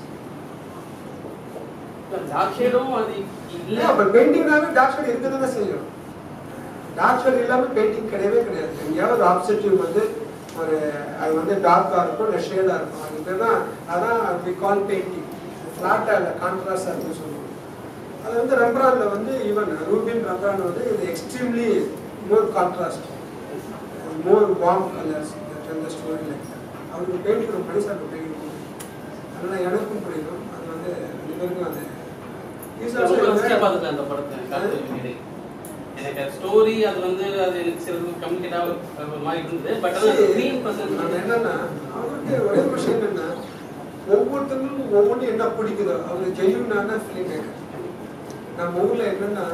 டார்க் ஷேடும் அது இல்லை, அப்போ பெயிண்டிங்னாவே டார்க் ஷேட் இருக்க தானே செய்யும். டார்க் ஷேட் இல்லாமல் பெயிண்டிங் கிடையவே கிடையாது. எங்கேயாவது ஆப்ஜெக்டிவ் வந்து ஒரு அது வந்து டார்க்காக இருக்கும், இல்லை ஷேடாக இருக்கும். அது பேர் தான் அதான் வி கால் பெயிண்டிங். ஃப்ளாட்டாக இல்லை, கான்ட்ராஸ்டாக இருக்குன்னு சொல்லுவோம். அது வந்து ரெம்பரான்ல வந்து ஈவன் ரூபின் ரெம்பரான் வந்து இது extremely more contrast, more warm colours அந்த ஸ்டோரி லைக் அவருக்கு பெயிண்டிங் ரொம்ப மனுஷாக்கு பெயிண்டிங். அதனால எனக்கும் பிடிக்கும். அது வந்து ரெண்டு பேருக்கும் அது பார்த்துட்டேன் அந்த படத்தை. எனக்கு ஸ்டோரி அது வந்து அது எனக்கு சில கம்யூனிகேட் ஆகிற மாதிரி இருந்தது. பட் அது க்ரீன் பர்சன் என்னன்னா அவருக்கு ஒரே விஷயம் என்னன்னா ஒவ்வொருத்தங்களுக்கும் ஒவ்வொன்றும் என்ன பிடிக்குதோ அவருக்கு ஜென்யூனான ஃபிலிம் மேக்கர். நம்ம ஊரில் என்னன்னா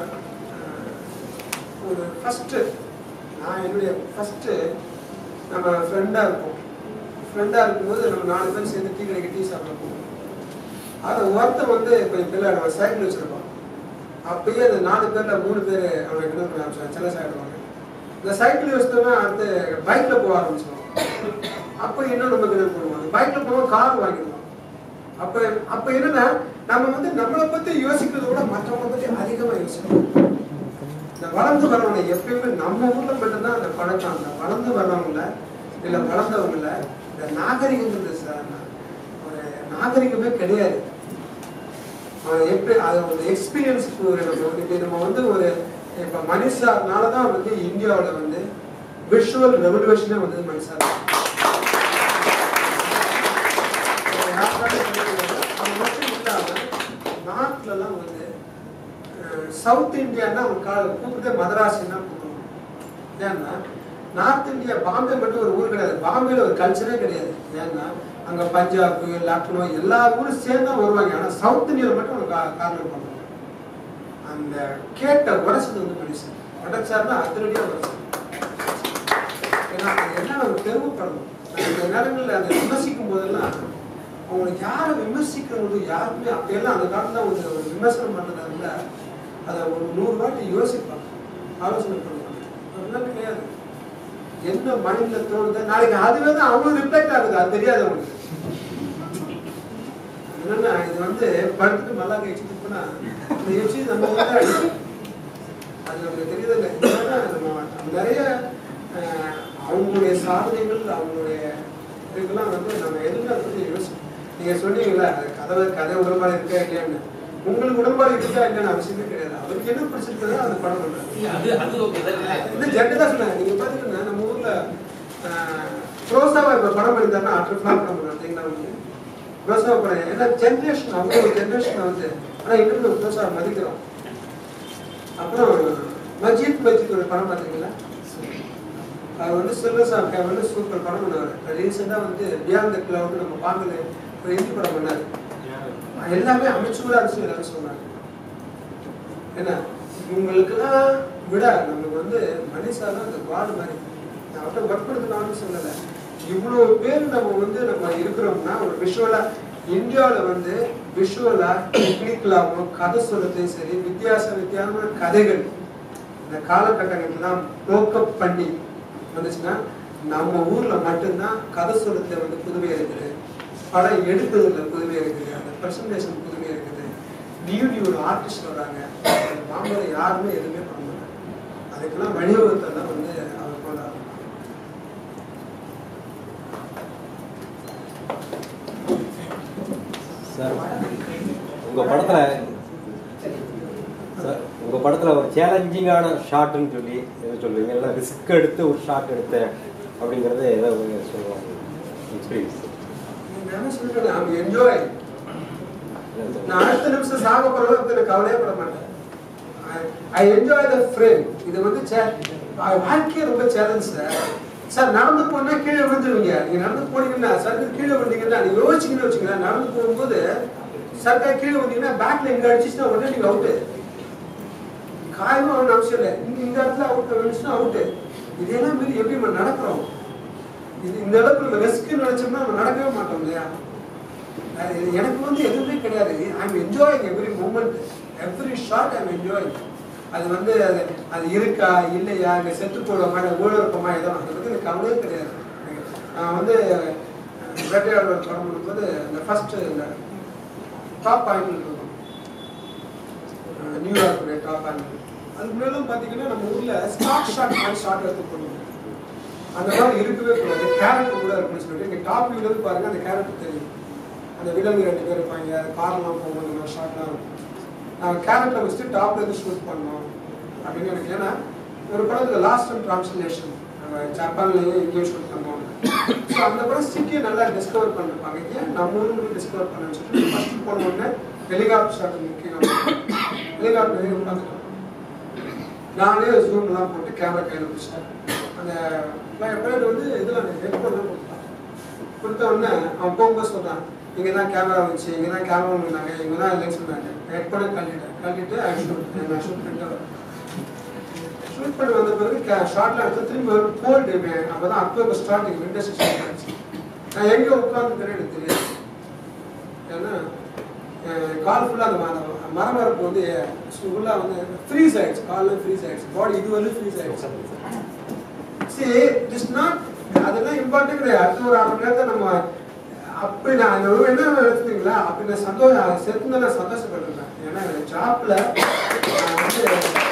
ஒரு ஃபஸ்ட்டு நான் என்னுடைய ஃபஸ்ட்டு நம்ம ஃப்ரெண்டாக இருப்போம். ஃப்ரெண்டாக இருக்கும்போது நம்ம நாலு பேர் சேர்ந்து டீ கடைக்கு டீ சாப்பிட போவோம். அதை ஒருத்தர் வந்து கொஞ்சம் பிள்ளை நம்ம சைக்கிள் வச்சுருப்போம். அப்பயே அந்த நாலு பேரில் மூணு பேர் அவங்க என்ன பண்ண ஆரம்பிச்சாங்க, சில சாப்பிடுவாங்க. இந்த சைக்கிள் வச்சுட்டோம்னா அடுத்து பைக்கில் போக ஆரம்பிச்சிடுவோம். அப்போ இன்னும் நம்ம கிட்ட போடுவோம், பைக்கில் போவோம், கார் வாங்கிடுவோம். அப்போ அப்போ என்னன்னா நம்ம வந்து நம்மளை பற்றி யோசிக்கிறத விட மற்றவங்களை பற்றி அதிகமாக யோசிக்கணும். இந்த வளர்ந்து வரவங்க எப்பயுமே நம்ம ஊரில் மட்டும்தான் அந்த பழக்கம். அந்த வளர்ந்து வர்றவங்கள இல்லை வளர்ந்தவங்கள இந்த நாகரிகங்கிறது சார் ஒரு நாகரிகமே கிடையாது. எப்படி அது ஒரு எக்ஸ்பீரியன்ஸ்க்கு ஒரு நம்ம நம்ம வந்து ஒரு இப்போ மனிஷானால தான் வந்து இந்தியாவில் வந்து விஷுவல் ரெவல்யூஷனே வந்து மனிஷா அது மட்டும் இல்லாமல் நாட்டிலலாம் வந்து சவுத் இந்தியான்னா அவங்க கா கூப்பிட்டு மதராசின்னா கூப்பிடுவோம். ஏன்னா நார்த் இந்தியா பாம்பே மட்டும் ஒரு ஊர் கிடையாது, பாம்பேல ஒரு கல்ச்சரே கிடையாது. ஏன்னா அங்கே பஞ்சாப் லக்னோ எல்லா ஊரும் சேர்ந்தா வருவாங்க. ஆனால் சவுத் இந்தியாவில் மட்டும் அவங்க கார்னர் பண்ணுவாங்க. அந்த கேட்ட உரசது வந்து மனுஷன் உடச்சார்னா அதிரடியாக உரசு. ஏன்னா அது என்ன நம்ம பெருமைப்படணும். அந்த நேரங்களில் அதை விமர்சிக்கும் போதெல்லாம் அவங்களுக்கு யாரை விமர்சிக்கிறவங்க யாருக்குமே அப்படியெல்லாம் அந்த காலத்தில் அவங்க ஒரு விமர்சனம் பண்ணுறதுல அதை ஒரு நூறு வாட்டி யோசிப்பாங்க, ஆலோசனை பண்ணுவாங்க. அதெல்லாம் கிடையாது. என்ன மைண்ட்ல தோணுது நாளைக்கு அதுவே தான் அவங்களுக்கு ரிஃப்ளெக்ட் ஆகுது, அது தெரியாது அவங்களுக்கு. என்னன்னா இது வந்து படுத்துட்டு நல்லா எக்ஸ்பெக்ட்னா இந்த எச்சி நம்ம வந்து அடிக்கும், அது நமக்கு தெரியுது இல்லை. நம்ம நிறைய அவங்களுடைய சாதனைகள் அவங்களுடைய இதுக்கெல்லாம் வந்து நம்ம எதுவுமே அதை பற்றி யோசிக்கணும். நீங்க சொன்னீங்களா கதை கதை உடம்பாடு இருக்கா இல்லையான்னு, உங்களுக்கு உடன்பாடு இருக்கா இல்லைன்னு அவசியமே கிடையாது. அவருக்கு என்ன பிடிச்சிருக்கிறதோ அந்த படம் பண்றாரு. அது அது ஓகே இந்த ஜெட்டு தான் சொன்னாங்க. நீங்க பாத்தீங்கன்னா நம்ம ஊர்ல ரோசாவா இப்ப படம் எடுத்தாருன்னா அட்ரு ஃபிளாப் படம் பார்த்தீங்கன்னா வந்து ரோசாவா படம் ஏன்னா ஜென்ரேஷன் அவங்க ஒரு ஜென்ரேஷன் வந்து ஆனா இன்னும் ரோசாவை மதிக்கிறோம். அப்புறம் மஜித் மஜித் ஒரு படம் பார்த்தீங்களா? அது வந்து சில்வசாக்கா வந்து சூப்பர் படம் பண்ணாரு. ரீசெண்டா வந்து பியாண்ட் த கிளவுட் நம்ம பார்க்கல ஒரு ஹிந்தி படம் பண்ணாரு. எல்லாமே அமைச்சூரா இருந்துச்சு எல்லாரும் சொன்னாங்க. என்ன இவங்களுக்குலாம் விட நமக்கு வந்து மனிஷா தான் அந்த காடு மாதிரி. நான் அவர்கிட்ட ஒர்க் பண்ணுறதுனாலும் சொல்லலை. இவ்வளோ பேர் நம்ம வந்து நம்ம இருக்கிறோம்னா ஒரு விஷுவலா இந்தியாவில் வந்து விஷுவலா டெக்னிக்கலாகவும் கதை சொல்லத்தையும் சரி வித்தியாச வித்தியாசமான கதைகள் இந்த காலகட்டங்கள்லாம் டோக்கப் பண்ணி வந்துச்சுன்னா நம்ம ஊர்ல மட்டும்தான் கதை சொல்லத்தை வந்து புதுமை இருக்குது, படம் எடுக்கிறதுல புதுமை இருக்குது, அந்த பிரசன்டேஷன் புதுமை இருக்குது, நியூ நியூ ஆர்டிஸ்ட் வராங்க. மாம்பழ யாருமே எதுவுமே பண்ண மாட்டாங்க. அதுக்கெல்லாம் வடிவகத்தெல்லாம் வந்து அவர் கொண்டாடுறாங்க. சார் உங்க படத்துல சார் உங்க படத்துல ஒரு சேலஞ்சிங்கான ஷாட்னு சொல்லி எதை சொல்றீங்க? இல்லை ரிஸ்க் எடுத்து ஒரு ஷாட் எடுத்தேன் அப்படிங்கறது ஏதோ சொல்லுவாங்க எக்ஸ்பீரியன்ஸ். நான் சொல்றேன் ஐ என்ஜாய். நான் அடுத்த நிமிஷம் சாக போறது எனக்கு கவலையே பட மாட்டேன். I enjoy the frame. இது வந்து வாழ்க்கையே ரொம்ப சேலஞ்ச் சார். சார் நடந்து போனா கீழே விழுந்துருவீங்க. நீங்க நடந்து போனீங்கன்னா சர்க்கு கீழே விழுந்தீங்கன்னா நீங்க யோசிச்சுக்கின்னு வச்சுக்கீங்கன்னா நடந்து போகும்போது சர்க்கா கீழே வந்தீங்கன்னா பேக்ல எங்க அடிச்சுன்னா உடனே நீங்க அவுட்டு. காயமும் அவன் அவசியம் இல்லை. இங்க இந்த இடத்துல அவுட் விழுந்துச்சுன்னா அவுட்டு. இதெல்லாம் மீறி எப்படி நம்ம நடக்கிறோம்? இது இந்த அளவுக்கு நம்ம ரெஸ்க் நினைச்சோம்னா நம்ம நடக்கவே மாட்டோம் இல்லையா? எனக்கு வந்து எதுவுமே கிடையாது. I am enjoying every moment, every shot I am enjoying. அது வந்து அது அது இருக்கா இல்லையா இங்கே செத்து போடுவோமா ஊழற்பமா ஏதோ அதை பற்றி எனக்கு கவலையே கிடையாது. நான் வந்து வேட்டையாளர் படம் பண்ணும்போது இந்த ஃபர்ஸ்ட் இந்த டாப் பாயிண்ட் இருக்கும் நியூயார்க்குடைய டாப் பாயிண்ட். அதுக்கு முன்னாடி பார்த்தீங்கன்னா நம்ம ஊரில் ஸ்டார்ட் ஷாட் மாதிரி ஷாட் எடுத்து போடுவோம். அந்த மாதிரி இருக்கவே கூடாது. கேரக்டர் கூட இருக்குன்னு சொல்லிட்டு இங்கே டாப் வியூலேருந்து பாருங்க அந்த கேரக்டர் தெரியும். அந்த விலங்கு ரெண்டு பேர் இருப்பாங்க, காரெல்லாம் போகும்போது இந்த மாதிரி ஷாட்லாம் இருக்கும். நான் கேரக்டரை வச்சுட்டு டாப்ல இருந்து ஷூட் பண்ணோம் அப்படின்னு எனக்கு. ஏன்னா ஒரு படத்தில் லாஸ்ட் அண்ட் டிரான்ஸ்லேஷன் நம்ம ஜப்பான்லேயும் இங்கேயும் ஷூட் பண்ணுவோம். ஸோ அந்த படம் சிட்டியை நல்லா டிஸ்கவர் பண்ணிருப்பாங்க. ஏன் நம்ம ஊருக்கு டிஸ்கவர் பண்ணு சொல்லிட்டு ஃபர்ஸ்ட் போன உடனே ஹெலிகாப்டர் ஷாட் முக்கியம். ஹெலிகாப்டர் உட்காந்துட்டோம். நானே ஜூம்லாம் போட்டு கேமரா கையில் பிடிச்சிட்டேன். அந்த பைலட் வந்து இதில் ஹெட்ஃபோன்லாம் கொடுத்தான். கொடுத்த உடனே அவன் போகும்போது சொல்கிறான் இங்கே தான் கேமரா வச்சு இங்கே தான் கேமரா இருந்தாங்க இங்கே தான் லென்ஸ் இருந்தாங்க. ஹெட்ஃபோனை கழட்டிட்டேன். கழட்டிட்டு ஷூட் நான் ஷூட் பண்ணிட்டு ஷூட் பண்ணி வந்த பிறகு ஷார்ட்ல எடுத்து திரும்பி ஒரு கோல்டு அப்போ தான் அக்டோபர் ஸ்டார்டிங் விண்டர் சீசன் ஆச்சு. நான் எங்கே உட்காந்துக்கிறேன் எனக்கு தெரியாது. ஏன்னா கால் ஃபுல்லாக அந்த மரமரப்பு வந்து ஃபுல்லாக வந்து ஃப்ரீஸ் ஆயிடுச்சு. காலில் ஃப்ரீஸ் ஆயிடுச்சு. பாடி இது வந்து ஃப்ரீஸ் ஆயிடுச்சு. சரி இட்ஸ் நாட் அதெல்லாம் இம்பார்ட்டன்ட் கிடையாது. அடுத்த ஒரு அரை மணி நேரத்தை நம்ம அப்படி நான் என்ன எடுத்துட்டீங்களா அப்படி நான் சந்தோஷம் செத்து நான் சந்தோஷப்பட்டிருக்கேன். ஏன்னா ஜாப்ல வந்து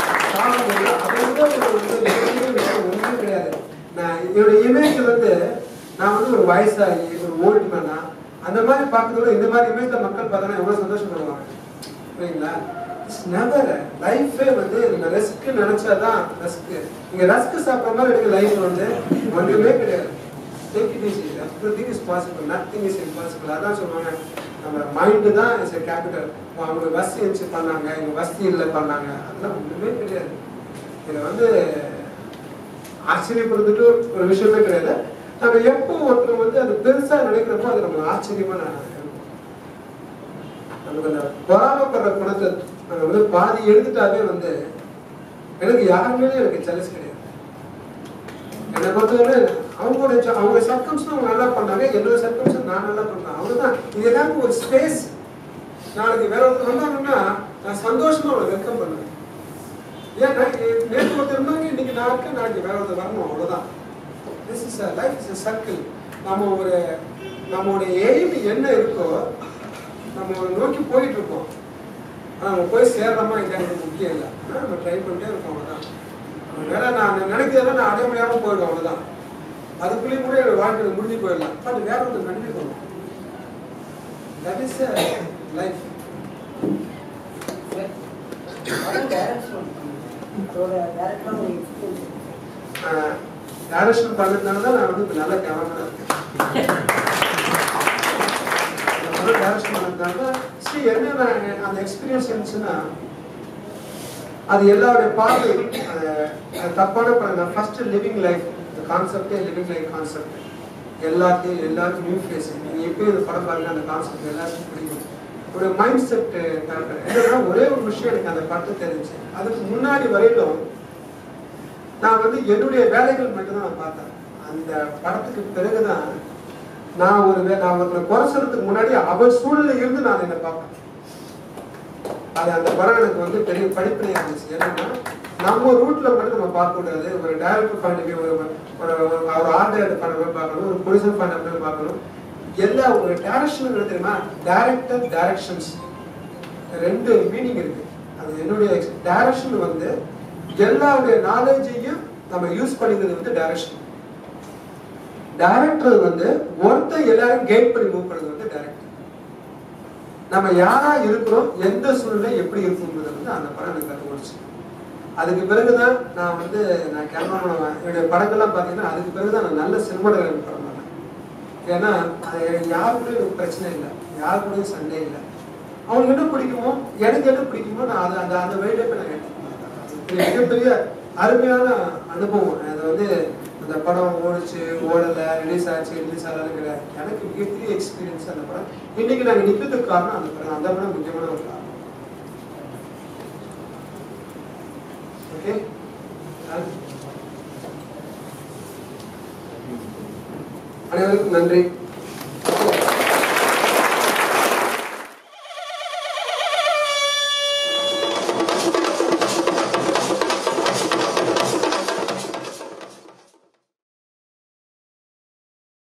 ஒன்றும் கிடையாது. நான் என்னோட இமேஜ் வந்து நான் வந்து ஒரு வயசாகி ஒரு ஓல்டு மேனா அந்த மாதிரி பார்க்கறதோட இந்த மாதிரி இமேஜ்ல மக்கள் பார்த்தோன்னா எவ்வளவு சந்தோஷப்படுவாங்க சரிங்களா? இட்ஸ் நெவர் லைஃபே வந்து இந்த ரெஸ்க் நினைச்சாதான் ரெஸ்க். நீங்க ரெஸ்க் சாப்பிட்ற மாதிரி எனக்கு லைஃப் வந்து ஒன்றுமே கிடையாது. Take it easy. Everything is possible. Nothing is impossible. அதான் சொல்லுவாங்க நம்ம மைண்டு தான் இஸ் எ கேபிட்டல். அவங்க வசதி வச்சு பண்ணாங்க இவங்க வசதி இல்லை பண்ணாங்க அதெல்லாம் ஒன்றுமே கிடையாது. இதில் வந்து ஆச்சரியப்படுறதுக்கு ஒரு விஷயமே கிடையாது. நம்ம எப்போ ஒருத்தர் வந்து அது பெருசாக நினைக்கிறப்போ அது நம்ம ஆச்சரியமா இருக்கும். நமக்கு அந்த பொறாமப்படுற குணத்தை நம்ம வந்து பாதி எடுத்துட்டாவே வந்து எனக்கு யாருமே எனக்கு ஜெலஸ் கிடையாது. என்னை பொறுத்தவரை அவங்களோட அவங்க சர்க்கம்ஸ் அவங்க நல்லா பண்ணாங்க, என்னோட சர்க்கம்ஸ் நான் நல்லா பண்ணேன். அவ்வளவுதான். இது எல்லாருக்கும் ஒரு ஸ்பேஸ். நாளைக்கு வேற ஒருத்தர் வந்தாங்கன்னா நான் சந்தோஷமா அவங்களை வெல்கம் பண்ணுவேன். ஏன்னா நேற்று ஒருத்தர் இருந்தாங்க இன்னைக்கு நான் இருக்கேன் நாளைக்கு வேற ஒருத்தர் வரணும் அவ்வளவுதான். This is a life is a circle. நம்ம ஒரு நம்மளுடைய எய்ம் என்ன இருக்கோ நம்ம நோக்கி போயிட்டு இருக்கோம். ஆனால் நம்ம போய் சேர்றோமா இல்லையாங்கிறது முக்கியம் இல்லை. ஆனால் நம்ம ட்ரை பண்ணிட்டே இருக்கோம் அவ்வளோதான். வேற நான் நினைக்கிறதெல்லாம் நான் அடைய முடியாமல் போயிடும் அவ்வளோதான். அதுக்குள்ளேயும் கூட என்னோட வாழ்க்கையில் முடிஞ்சு போயிடலாம். பட் வேற ஒன்று கண்டிப்பாக பண்ணுவோம். That is life. டைரக்ஷன் பண்ணதுனால தான் நான் வந்து இப்போ நல்ல கேமரா இருக்கேன். டைரக்ஷன் பண்ணதுனால சரி என்ன அந்த எக்ஸ்பீரியன்ஸ் இருந்துச்சுன்னா அது எல்லாருடைய பார்வை அது தப்பான நான் ஃபர்ஸ்ட் லிவிங் லைஃப் இந்த கான்செப்டே லிவிங் லைஃப் கான்செப்ட் எல்லாத்தையும் எல்லாருக்கும் நியூ ஃபேஸ் நீங்கள் எப்பயும் இந்த படம் பாருங்க அந்த கான்செப்ட் எல்லாருக்கும் பிடிக்கும். ஒரு மைண்ட் செட் என்னன்னா ஒரே ஒரு விஷயம் எனக்கு அந்த படத்தை தெரிஞ்சு அதுக்கு முன்னாடி வரையிலும் நான் வந்து என்னுடைய வேலைகள் மட்டும்தான் நான் பார்த்தேன். அந்த படத்துக்கு பிறகுதான் நான் ஒரு நான் ஒரு குறைச்சதுக்கு முன்னாடி அவர் சூழ்நிலை இருந்து நான் என்னை பார்ப்பேன். அது அந்த படம் எனக்கு வந்து பெரிய படிப்பினையாக இருந்துச்சு. ஏன்னா நம்ம ரூட்ல மட்டும் நம்ம பார்க்க கூடாது. ஒரு டைரக்டர் பாயிண்ட் ஒரு ஒரு ஆர்ட் டைரக்டர் பாயிண்ட் பார்க்கணும், ஒரு ப்ரொடியூசர் பாயிண்ட் பார்க்கணும். எல்லா ஒரு டைரக்ஷன் தெரியுமா, டைரக்டர் டைரக்ஷன்ஸ் ரெண்டு மீனிங் இருக்கு. அது என்னுடைய டைரக்ஷன் வந்து எல்லாருடைய நாலேஜையும் நம்ம யூஸ் பண்ணிக்கிறது வந்து டைரக்ஷன். டைரக்டர் வந்து ஒருத்தர் எல்லாரும் கைட் பண்ணி மூவ் பண்ணுறது வந்து டைரக்டர். நம்ம யாரா இருக்கிறோம், எந்த சூழ்நிலை எப்படி இருக்குங்கிறது வந்து அந்த படம் எனக்கு கற்றுக்கொடுச்சு. அதுக்கு பிறகுதான் நான் வந்து நான் கேமரா என்னுடைய படங்கள்லாம் பார்த்தீங்கன்னா அதுக்கு பிறகுதான் நான் நல்ல சினிமாட்டோகிராஃபி படம் பண்ணேன். ஏன்னா யாருக்குள்ளேயும் எனக்கு பிரச்சனை இல்லை, யாருக்குள்ளேயும் சண்டை இல்லை. அவனுக்கு என்ன பிடிக்குமோ எனக்கு என்ன பிடிக்குமோ நான் அதை அந்த அந்த வழியில போய் நான் எடுத்துக்கிறேன். மிகப்பெரிய அருமையான அனுபவம். அதை வந்து அந்த படம் ஓடிச்சு ஓடலை, ரிலீஸ் ஆச்சு ரிலீஸ் ஆகலைங்கிற எனக்கு மிகப்பெரிய எக்ஸ்பீரியன்ஸ் அந்த படம். இன்னைக்கு நாங்கள் நிற்கிறதுக்கு காரணம் அந்த படம். அந்த படம் முக்கியமான ஒரு காரணம். ஓகே, அனைவருக்கும் நன்றி.